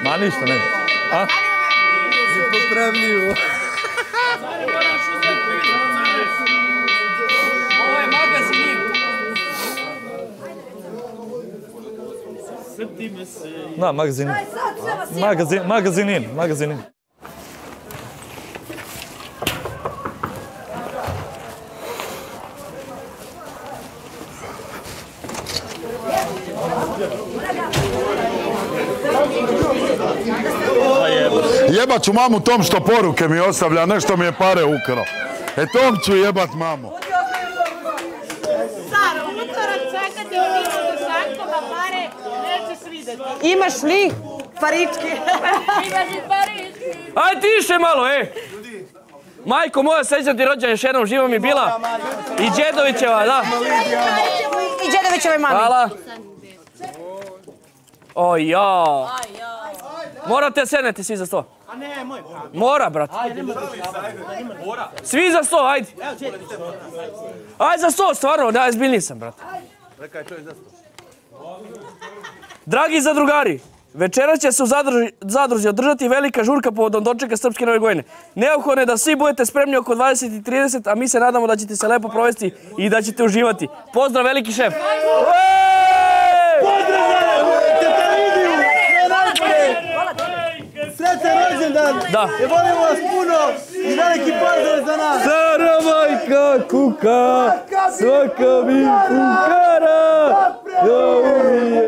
Ma ništa, ne. A? Nepopravljivo. Ovo je magazin. Da, magazinin. Jebat ću mamu tom što poruke mi ostavlja, nešto mi je pare ukrao. Tom ću jebat mamu. Saro, utorak čekate u Ninu do Šankova pare, nećeš vidjeti. Imaš li paričke? Imaš li paričke? Aj tiše malo, Majko moja, srećan ti rođendan, još jednom živa mi bila. I Đedovićeva, da. I Đedovićeve mami. Hvala. Oj, ja. Morate sednete svi za sto. A ne, moj brat. Mora, brat. Svi za sto, ajde. Ajde za sto, stvarno, da, zbiljni sam, brat. Dragi zadrugari, večeras će se u zadruzi održati velika žurka povodom dočeka Srpske nove godine. Neophodno je da svi budete spremni oko 20:30, a mi se nadamo da ćete se lepo provesti i da ćete uživati. Pozdrav, veliki šef! Srećan rođendan! Da. I volimo vas puno i veliki pozdrav za nas! Stara majka kuka, svaka mi fukara, da umije.